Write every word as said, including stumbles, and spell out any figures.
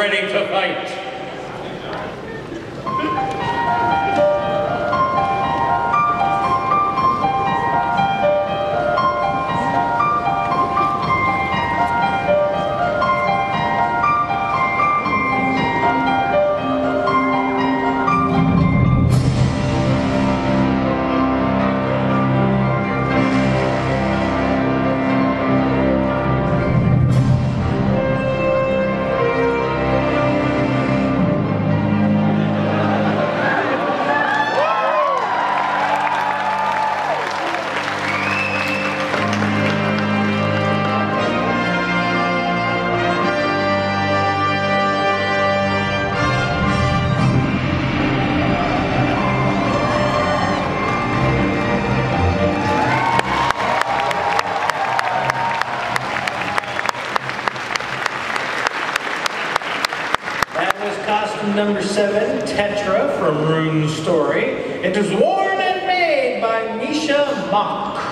ready to fight. Number seven, Tetra from Rune's story. It was worn and made by Meisha Mock.